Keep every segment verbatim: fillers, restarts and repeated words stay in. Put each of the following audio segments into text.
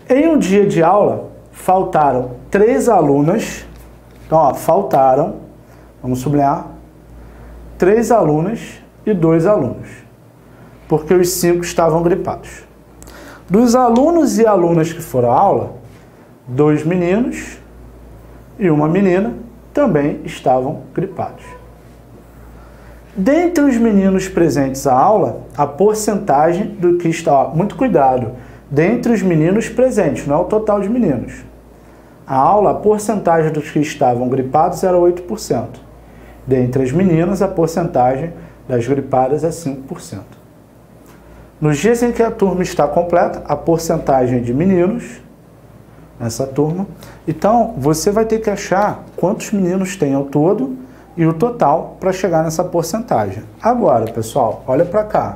Em um dia de aula, faltaram três alunas. Então, ó, faltaram, vamos sublinhar, três alunas e dois alunos, porque os cinco estavam gripados. Dos alunos e alunas que foram à aula, dois meninos e uma menina também estavam gripados. Dentre os meninos presentes à aula, a porcentagem do que está... Ó, muito cuidado. Dentre os meninos presentes, não é o total de meninos. A aula, a porcentagem dos que estavam gripados era oito por cento. Dentre as meninas, a porcentagem das gripadas é cinco por cento. Nos dias em que a turma está completa, a porcentagem de meninos nessa turma. Então, você vai ter que achar quantos meninos tem ao todo e o total para chegar nessa porcentagem. Agora, pessoal, olha para cá.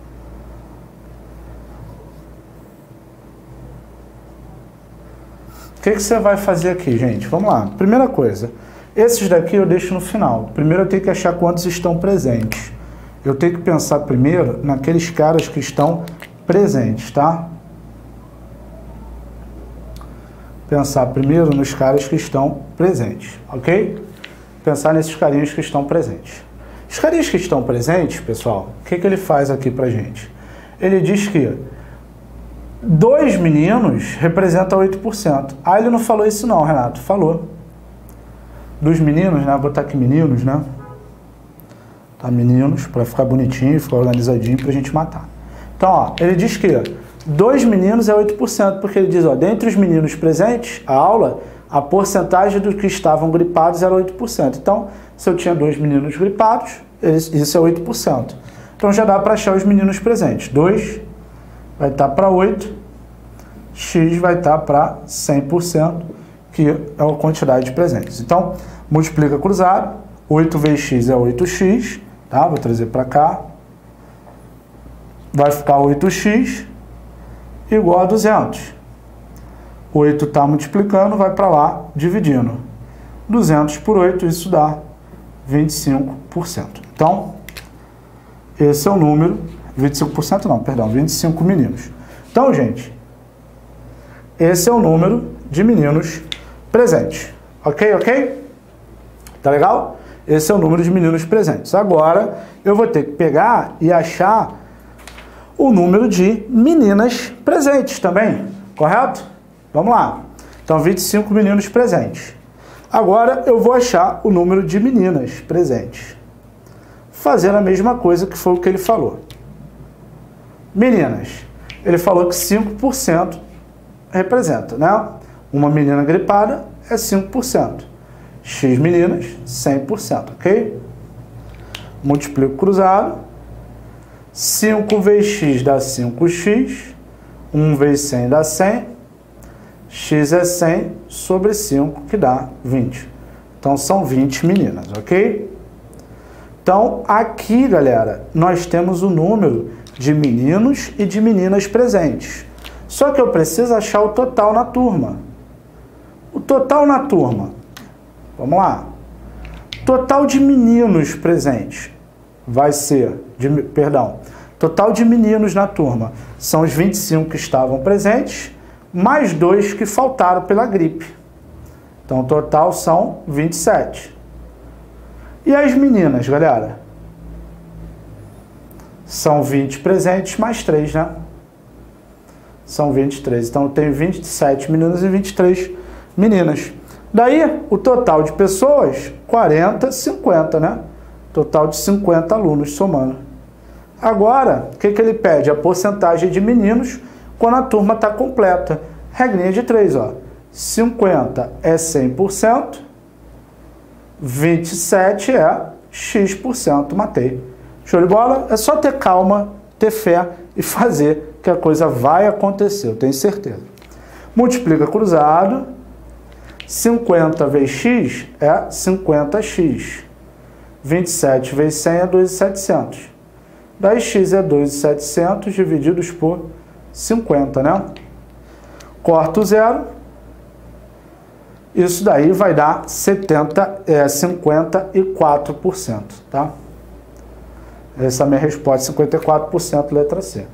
O que, que você vai fazer aqui, gente? Vamos lá. Primeira coisa, esses daqui eu deixo no final. Primeiro eu tenho que achar quantos estão presentes. Eu tenho que pensar primeiro naqueles caras que estão presentes, tá? Pensar primeiro nos caras que estão presentes, ok? Pensar nesses carinhos que estão presentes. Os carinhos que estão presentes, pessoal, o que, que ele faz aqui pra gente? Ele diz que dois meninos representam oito por cento. Ah, ele não falou isso não, Renato. Falou. Dos meninos, né? Vou botar aqui meninos, né? Tá, meninos, para ficar bonitinho, ficar organizadinho pra gente matar. Então, ó, ele diz que dois meninos é oito por cento, porque ele diz, ó, dentre os meninos presentes, a aula, a porcentagem dos que estavam gripados era oito por cento. Então, se eu tinha dois meninos gripados, isso é oito por cento. Então, já dá para achar os meninos presentes. dois vai estar para oito, x vai estar para cem por cento, que é a quantidade de presentes. Então, multiplica cruzado, oito vezes x é oito x, tá? Vou trazer para cá. Vai ficar oito x igual a duzentos. oito está multiplicando, vai para lá, dividindo. duzentos por oito, isso dá vinte e cinco por cento. Então, esse é o número, vinte e cinco por cento não, perdão, vinte e cinco meninos. Então, gente, esse é o número de meninos presentes. Ok, ok? Tá legal? Esse é o número de meninos presentes. Agora, eu vou ter que pegar e achar o número de meninas presentes também, correto? Vamos lá. Então, vinte e cinco meninos presentes. Agora, eu vou achar o número de meninas presentes. Fazendo a mesma coisa que foi o que ele falou. Meninas. Ele falou que cinco por cento representa, né? Uma menina gripada é cinco por cento. X meninas, cem por cento, ok? Multiplico cruzado. cinco vezes x dá cinco x. um vezes cem dá cem. X é cem sobre cinco, que dá vinte. Então, são vinte meninas, ok? Então, aqui, galera, nós temos o número de meninos e de meninas presentes. Só que eu preciso achar o total na turma. O total na turma, vamos lá. Total de meninos presentes vai ser, de, perdão, total de meninos na turma são os vinte e cinco que estavam presentes, mais dois que faltaram pela gripe. Então, o total são vinte e sete. E as meninas, galera? São vinte presentes mais três, né? São vinte e três. Então, eu tenho vinte e sete meninos e vinte e três meninas. Daí, o total de pessoas, quarenta, cinquenta, né? Total de cinquenta alunos somando. Agora, o que, que ele pede? A porcentagem de meninos quando a turma está completa. Regrinha de três, ó. cinquenta é cem por cento, vinte e sete é x por cento, matei. Show de bola? É só ter calma, ter fé e fazer que a coisa vai acontecer, eu tenho certeza. Multiplica cruzado, cinquenta vezes x é cinquenta x. vinte e sete vezes cem é dois mil e setecentos. Daí x é dois mil e setecentos divididos por cinquenta, né? Corta o zero. Isso daí vai dar setenta, é, cinquenta e quatro por cento, tá? Essa é a minha resposta, cinquenta e quatro por cento, letra C.